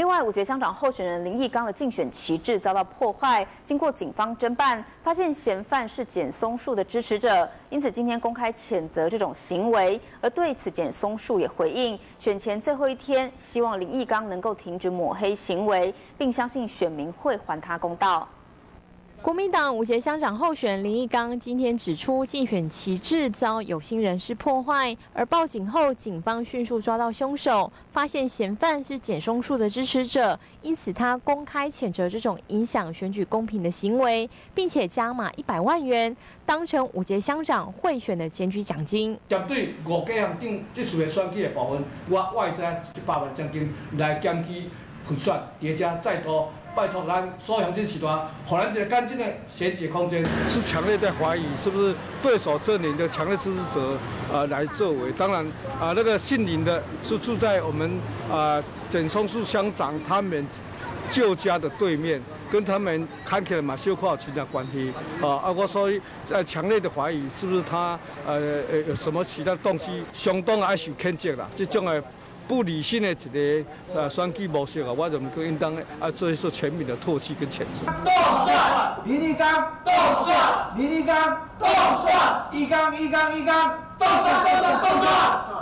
另外，五节乡长候选人林义刚的竞选旗帜遭到破坏，经过警方侦办，发现嫌犯是简松树的支持者，因此今天公开谴责这种行为。而对此，简松树也回应，选前最后一天，希望林义刚能够停止抹黑行为，并相信选民会还他公道。 国民党五节乡长候选人林义刚今天指出，竞选旗帜遭有心人士破坏，而报警后，警方迅速抓到凶手，发现嫌犯是简松树的支持者，因此他公开谴责这种影响选举公平的行为，并且加码100万元，当成五节乡长贿选的检举奖金。 针对五家乡顶这次的选举的部分，我会知100万奖金来检举复选，叠加再多。 拜托咱所有乡亲时代，给咱一个干净的选举空间。是强烈在怀疑，是不是对手阵营的强烈支持者来作为？当然那个姓林的是住在我们简松树乡长他们旧家的对面，跟他们看起来嘛，小可有亲戚关系我所以强烈的怀疑，是不是他有什么其他东西，相当爱受谴责啦，这种的。 不理性的一个选举模式我认为应当做一次全面的唾弃跟谴责。 动算林义刚，动算林义刚，动算义刚，动算，动算。